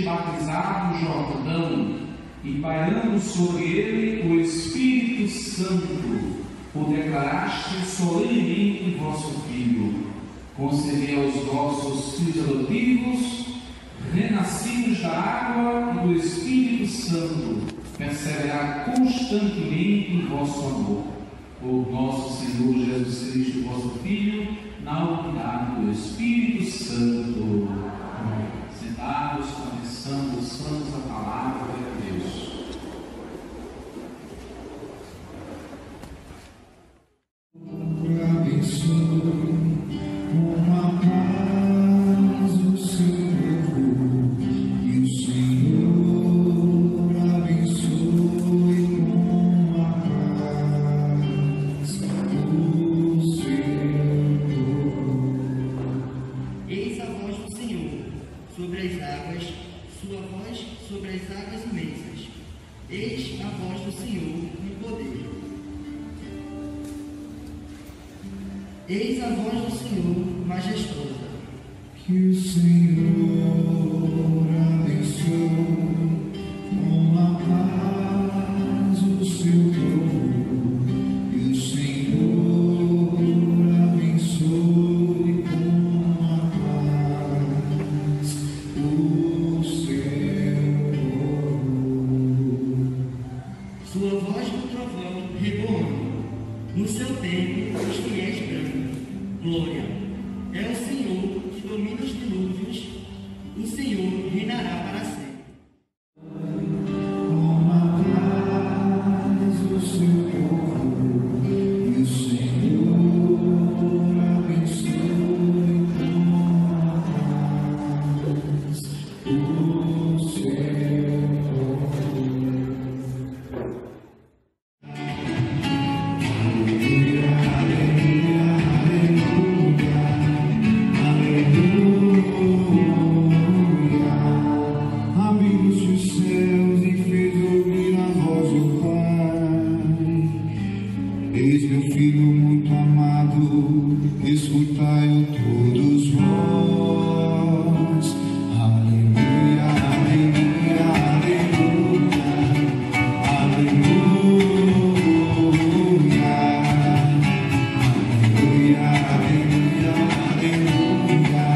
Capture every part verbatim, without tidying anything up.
batizado no Jordão e pairando sobre ele o Espírito Santo, o declaraste solenemente vosso Filho. Concedei aos vossos filhos adotivos, renascidos da água e do Espírito Santo, perseverar constantemente em vosso amor. Por nosso Senhor Jesus Cristo, vosso Filho, na unidade do Espírito Santo. Amém. Sentados, começamos, ouçamos a palavra de Deus. Eis a voz do Senhor majestosa. Que o Senhor abençoe com a paz o seu povo. Que o Senhor abençoe com a paz o seu povo. Sua voz do trovão reboando, no seu tempo os fiéis bramam. Glória, é o Senhor que domina os dilúvios, o Senhor reinará para sempre. Com a paz o seu povo, e o Senhor abençoe com a paz o seu povo. Eis meu Filho muito amado, escutai-o todos vós. Aleluia, aleluia, aleluia, aleluia, aleluia, aleluia,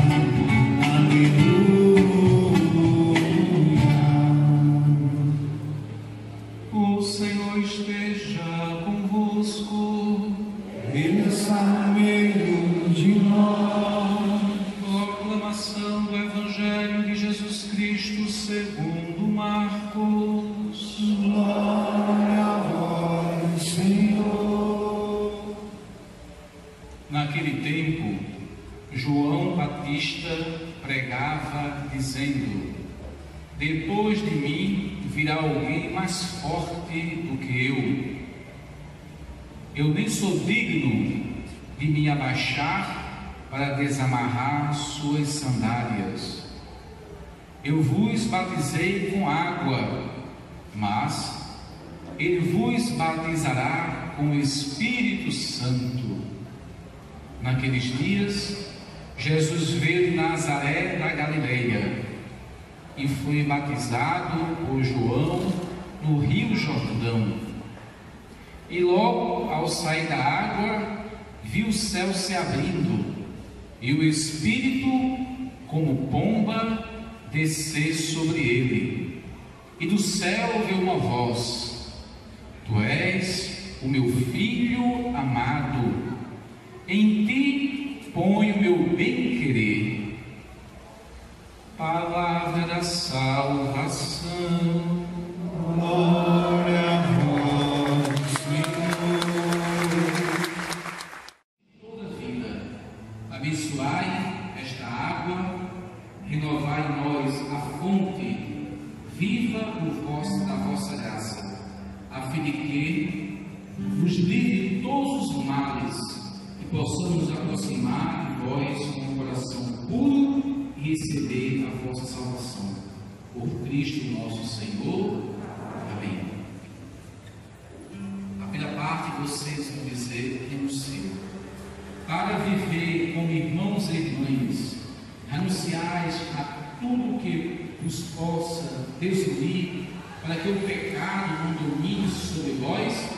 aleluia. O Senhor esteja convosco. Ele está no meio de nós. Proclamação do Evangelho de Jesus Cristo segundo Marcos. Glória a vós, Senhor. Naquele tempo, João Batista pregava, dizendo: depois de mim virá alguém mais forte do que eu. Eu nem sou digno de me abaixar para desamarrar suas sandálias. Eu vos batizei com água, mas ele vos batizará com o Espírito Santo. Naqueles dias, Jesus veio de Nazaré da Galileia e foi batizado por João no Rio Jordão. E logo, ao sair da água, viu o céu se abrindo e o Espírito, como pomba, descer sobre ele. E do céu veio uma voz: Tu és o meu Filho amado, em ti ponho o meu bem-querer. Palavra da salvação. Glória a vós, Senhor. Toda vida, abençoai esta água, renovai em nós a fonte viva no vosso, da vossa graça, a fim de que nos livre de todos os males e possamos nos aproximar de vós com um coração puro e receber a vossa salvação. Por Cristo nosso Senhor. Amém. A primeira parte vocês vão dizer: renuncio. Para viver como irmãos e irmãs, renunciais a tudo que nos possa desunir, para que o pecado não domine sobre vós,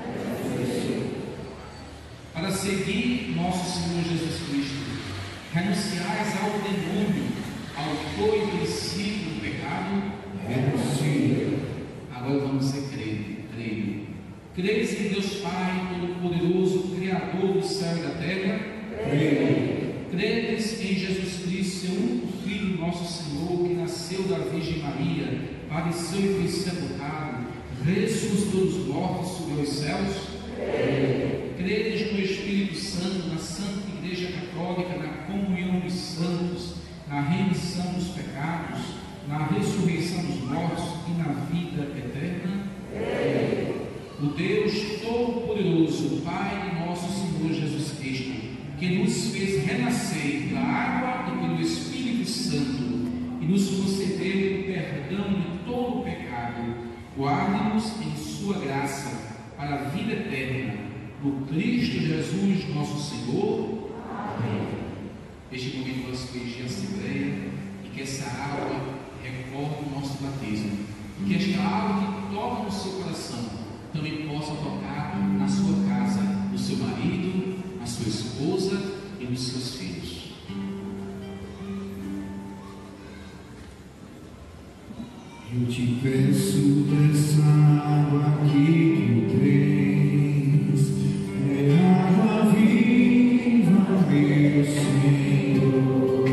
para seguir nosso Senhor Jesus Cristo, renunciais ao demônio, autor e princípio do pecado, Renuncie. agora vamos ser creio, creio. Creis em Deus Pai Todo-Poderoso, Criador do céu e da terra? Creio. Credes em Jesus Cristo, seu único Filho, nosso Senhor, que nasceu da Virgem Maria, padeceu e foi sepultado, ressuscitou dos mortos, subiu aos céus? Credes no Espírito Santo, na Santa Igreja Católica, na comunhão dos santos, na remissão dos pecados, na ressurreição dos mortos e na vida eterna? O Deus Todo-Poderoso, Pai de nosso Senhor Jesus Cristo, que nos fez renascer pela água e pelo Espírito Santo e nos concedeu o perdão de todo o pecado, guarde-nos em sua graça para a vida eterna, no Cristo Jesus nosso Senhor. Amém. Este momento vamos corrigir a Assembleia e que essa água recorde o nosso batismo, e que esta água que toca no seu coração também possa tocar na sua casa, no seu marido, na sua esposa e nos seus filhos. Eu te peço dessa água que tu tens, é água viva, meu Senhor.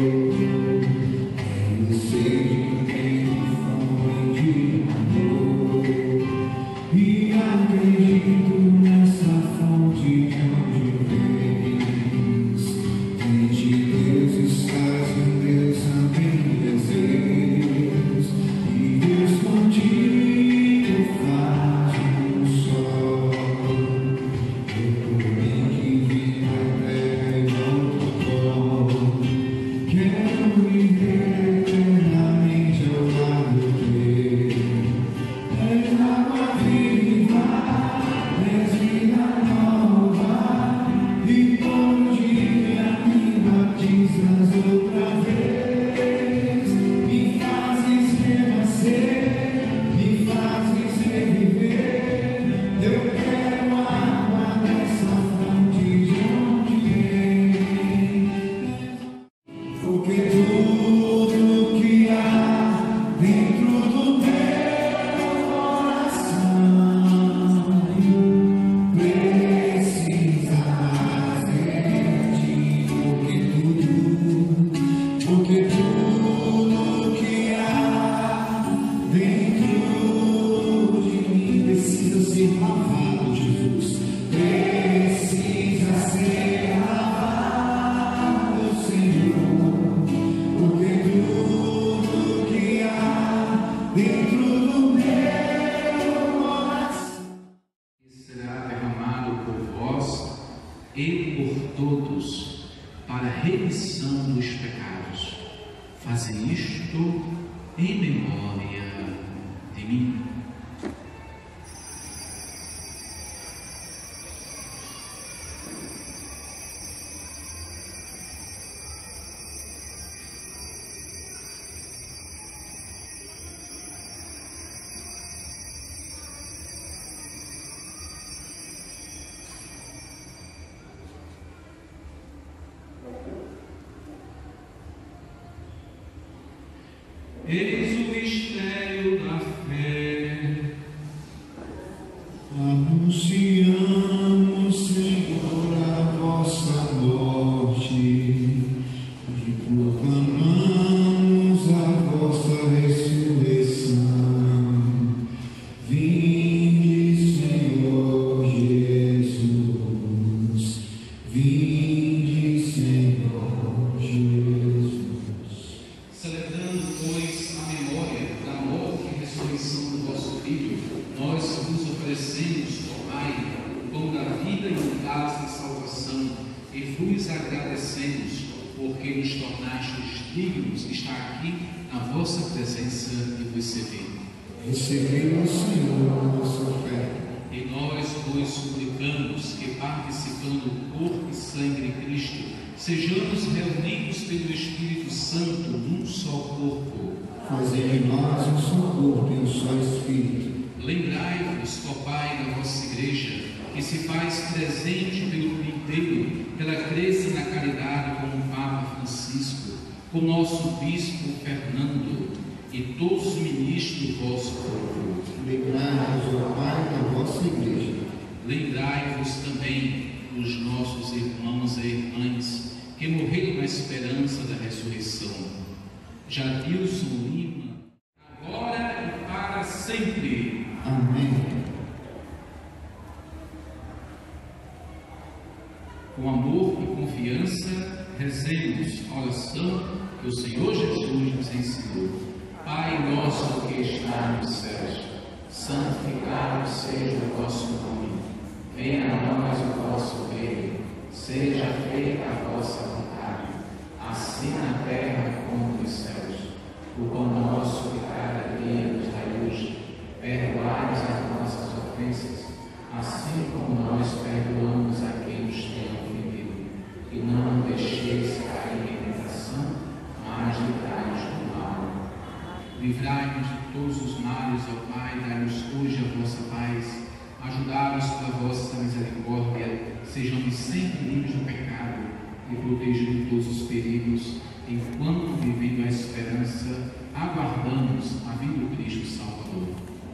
Eu sei que tenho fome de amor e acredito nessa fonte de onde vens. Desde Deus estás em Deus também desejas, e Deus contigo faz um só. Eu por mim que vim na terra e não tocou, quero viver eternamente ao lado teu. És água viva, és vida nova, e todo dia me batizas outra vez. Me fazes renascer, me fazes reviver. Eu quero água dessa fonte de onde vem. Porque tudo que há dentro do meu coração precisa mais de ti. Porque tudo, porque tudo que há dentro de mim precisa ser lavado, Jesus. Precisa ser lavado, Senhor. Porque tudo que há dentro do meu coração E será derramado por vós e por todos para a remissão dos pecados. Fazei isto em memória de mim. Eis o mistério da fé. anunciamos, Senhor, a vossa morte e proclamamos a vossa ressurreição. Vinde, Senhor Jesus, vinde, Senhor Jesus. Celebrando, pois, a memória da morte e ressurreição do vosso Filho, nós vos oferecemos, ó Pai, o pão da vida e o cálice da salvação, e vos agradecemos, porque nos tornastes dignos de estar aqui na vossa presença e vos servir. Recebemos, Senhor, a nossa oferta. E nós vos suplicamos que, participando do corpo e sangue de Cristo, sejamos reunidos pelo Espírito Santo num só corpo. Fazei em nós um só corpo e um só Espírito. Lembrai-vos, ó Pai, da vossa Igreja, que se faz presente pelo mundo inteiro, pela crença na caridade como o Papa Francisco, com nosso Bispo Fernando e todos os ministros do vosso povo. Lembrai-vos, ó Pai, da vossa Igreja. Lembrai-vos também dos nossos irmãos e irmãs que morreram na esperança da ressurreição. Jadilson Lima, agora e para sempre. Amém. Com amor e confiança, rezemos a oração que o Senhor Jesus nos ensinou. Pai nosso que está nos céus, santificado seja o vosso nome. Venha a nós o vosso reino. Seja feita a vossa vontade, assim na terra como nos céus. O pão nosso de cada dia nos dai hoje. Perdoai-nos as nossas ofensas, assim como nós perdoamos a quem nos tem ofendido. E não nos deixeis cair em tentação, mas livrai-nos do mal. Livrai-nos de todos os males, ó Pai, dai-nos hoje a vossa paz. Ajudai-nos pela vossa misericórdia, sejamos sempre livres do pecado e protegidos de todos os perigos, enquanto, vivendo a esperança, aguardamos a vinda do Cristo Salvador.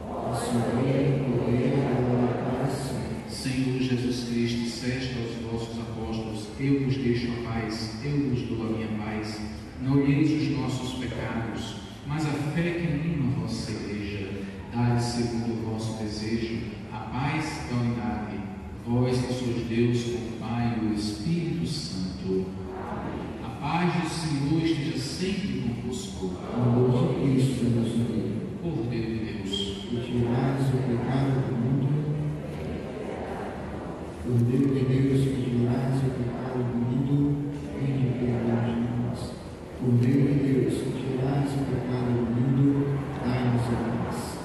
Senhor Jesus Cristo, disseste aos vossos apóstolos: eu vos deixo a paz, eu vos dou a minha paz. Não olheis os nossos pecados, mas a fé que anima a vossa Igreja. Dai segundo o vosso desejo a paz e a unidade, vós que sois Deus com o Pai e o Espírito Santo. A paz do Senhor esteja sempre convosco. O amor de Cristo nos uniu. Cordeiro de Deus, Que tirais o pecado do mundo. Cordeiro de Deus, que tirais o pecado do mundo, vinde perdão de nós. Cordeiro de Deus, que tirais o pecado do mundo, dai-nos a paz.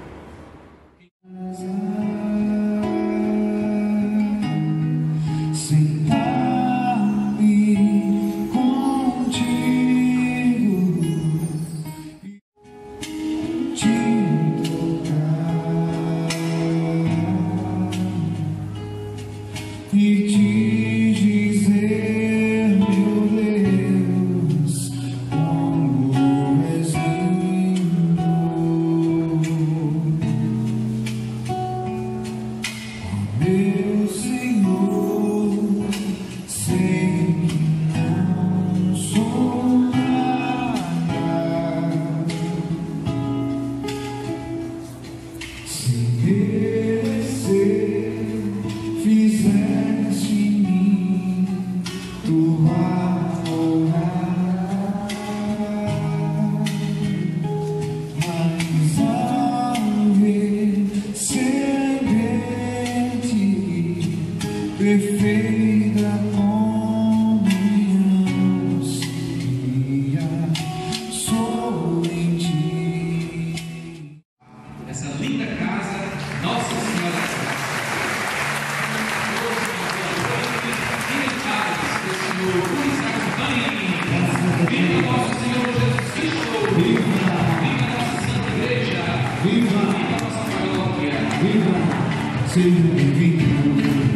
Perfeita comunhão, seria só em ti. essa linda casa, Nossa Senhora. Que o Senhor nos acompanhe. Viva nosso Senhor Jesus Cristo. Viva! Viva nossa Santa Igreja. Viva! Viva nossa paróquia. Viva! Seja bem-vindo.